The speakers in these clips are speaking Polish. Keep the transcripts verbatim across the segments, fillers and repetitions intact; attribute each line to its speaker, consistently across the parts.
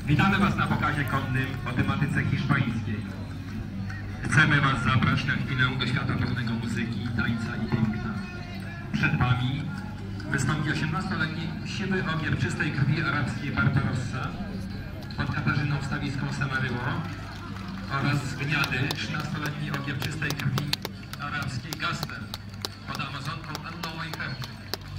Speaker 1: Witamy Was na pokazie konnym o tematyce hiszpańskiej. Chcemy Was zabrać na chwilę do świata pełnego muzyki, tańca i piękna. Przed Wami wystąpi osiemnastoletni siwy ogier czystej krwi arabskiej Barbarossa pod Katarzyną Stawiską Samaryło oraz z Gniady trzynastoletni ogier czystej krwi arabskiej Gaster pod Amazonką Anną Majcherczyk.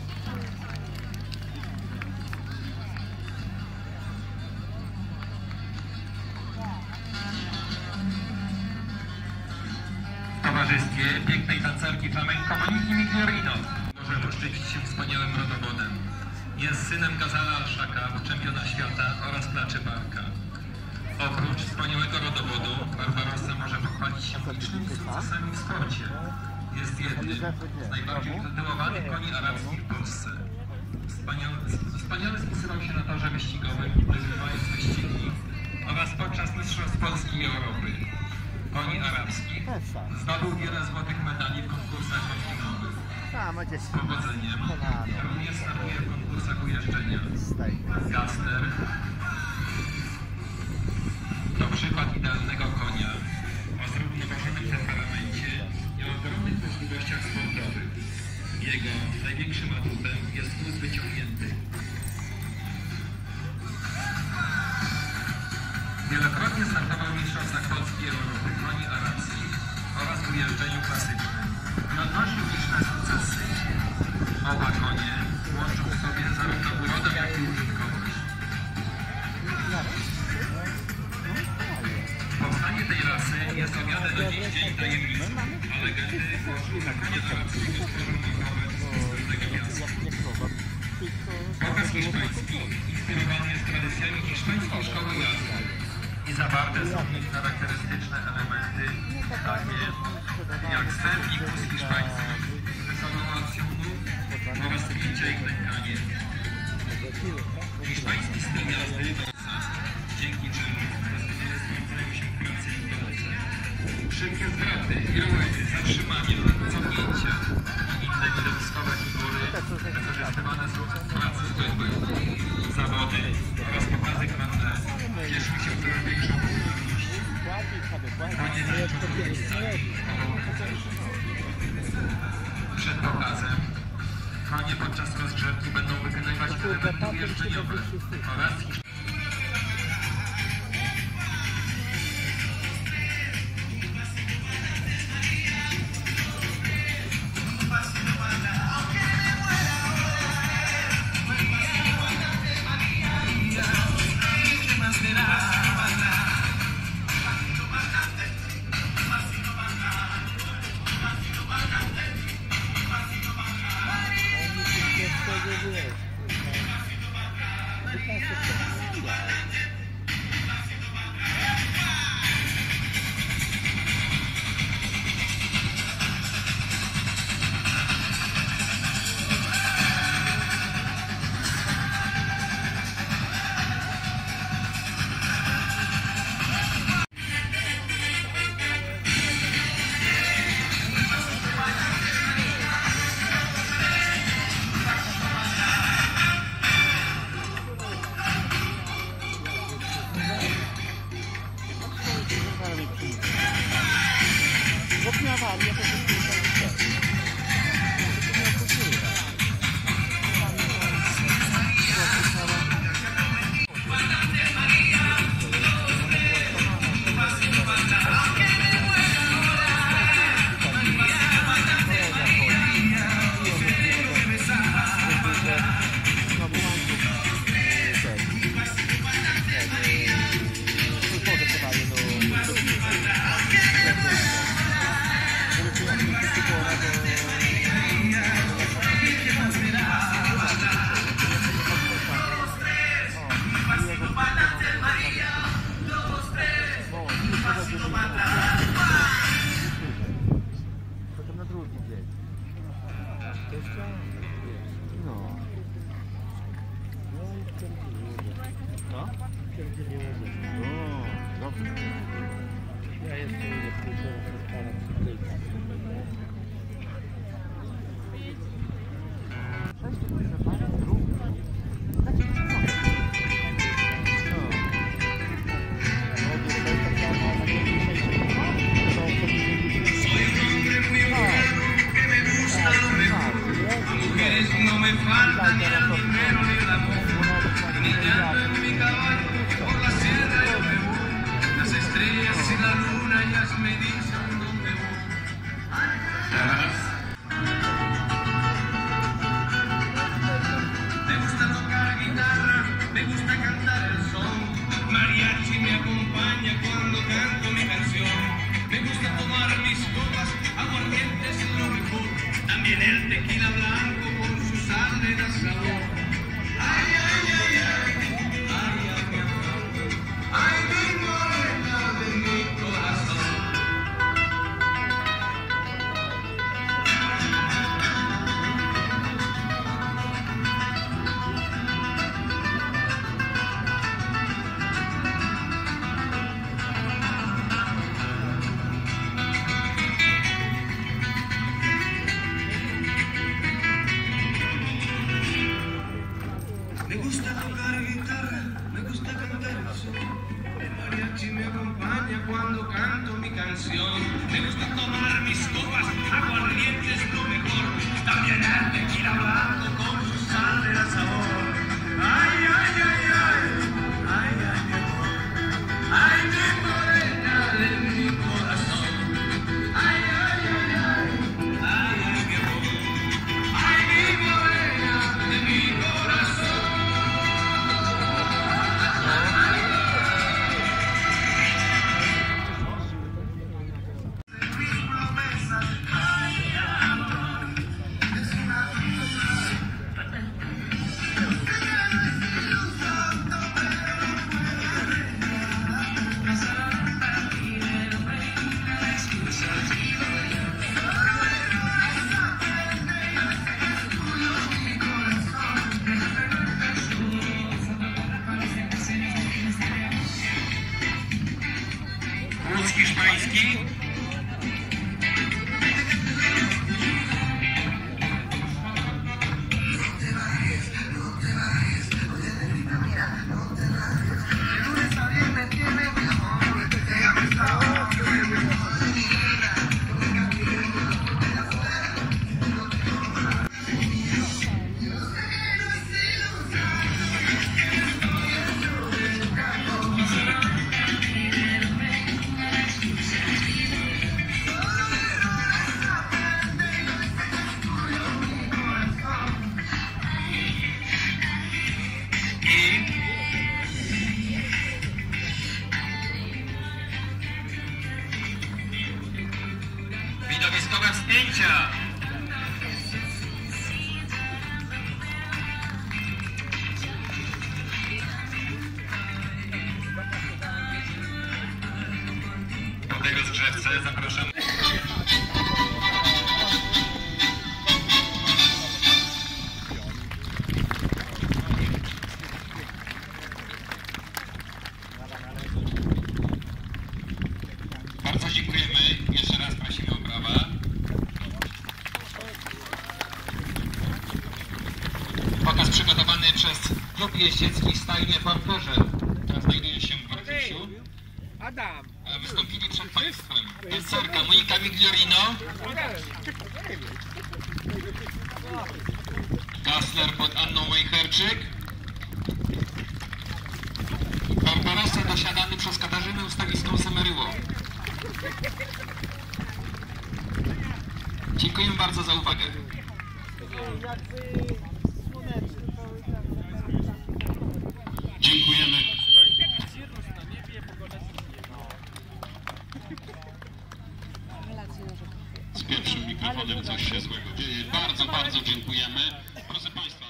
Speaker 1: W towarzystwie pięknej tancerki flamenco Moniki Migliorino może poszczycić się wspaniałym rodowodem. Jest synem Gazala Al-Shaka, czempiona świata oraz Placzy Barka. Oprócz wspaniałego rodowodu, Barbarossa może pochwalić się licznymi sukcesami w sporcie. Jest jednym z najbardziej utytułowanych koni arabskich w Polsce. Wspaniale, wspaniale spisywał się na torze wyścigowym, wygrywając wyścigi oraz podczas Mistrzostw Polski i Europy. Koni arabskich zdobył wiele złotych medali w konkursach konfinowych. Z powodzeniem również startuje w konkursach ujeżdżenia. Gaster to przykład idealnego konia o zrównoważonym temperamencie i o ogromnych możliwościach sportowych. Jego największym atutem jest wóz wyciągnięty. Wielokrotnie startował w mistrzostwach Polski i Europy koni arabskich oraz w ujeżdżeniu klasycznym. I odnosił liczne sukcesy. Oba konie łączą w sobie zarówno urodę, jak i użytkowość. Powstanie tej rasy jest owiane do dziś dzień tajemnicą, a legendy głoszą, że konie arabskiego stworzą makowę z trudnego miasta. Pokaz hiszpański inspirowany jest tradycjami hiszpańskiej szkoły jazdy i zawarte są w nich charakterystyczne elementy, takie jak ster i wóz hiszpański, wysoką akcją nóg oraz spięcie i klękanie. Hiszpański styl jazdy dzięki czemu doskonale sprawdzają się w pracy i walce. Szybkie zwroty, piruety, zatrzymania, cofnięcia i inne widowiskowe figury wykorzystywane są w pracy zwykłej. Zawody oraz pokazy karne cieszą się coraz większą popularnością. Konie zaliczą miejscami przed pokazem konie podczas rozgrzewki będą wykonywać elementy ujeżdżeniowe oraz
Speaker 2: me gusta cantar el son. Mariachi me acompaña cuando canto mi canción. Me gusta tomar mis copas, aguardientes es lo mejor. También el tequila blanco con su sal le da sabor. Ay, ay, ay, ay, ay, ay, mi amor. Ay, mi morena de mi corazón. Me gusta tocar guitarra, me gusta cantar el son. El mariachi me acompaña cuando canto mi canción. Me gusta tomar mis copas, aguardiente es lo mejor. También el tequila blanco con su sal le da sabor. Ay, ay, ay, ay, ay, ay, mi amor. Ay, mi morena de mi corazón. Ay, ay, ay, ay, ay, ay, mi amor. Ay, mi morena de mi corazón. Wódz hiszpański. Widowiskowe zdjęcia. Do tego zgrzewce zapraszamy. Bardzo dziękujemy. Jeszcze raz prosimy o brawa. Pokaz przygotowany przez klub jeździecki Stajnie w Orkorze. Znajduje się w Bartusiu.
Speaker 3: Adam.
Speaker 2: Wystąpili przed Państwem tancerka Monika Migliorino, Kassler pod Anną Majcherczyk, Barbarossa dosiadany przez Katarzynę Ustawiską Semeryło. Dziękuję bardzo za uwagę. Dziękujemy. Z pierwszym mikrofonem coś się złego dzieje. Bardzo, bardzo dziękujemy. Proszę Państwa.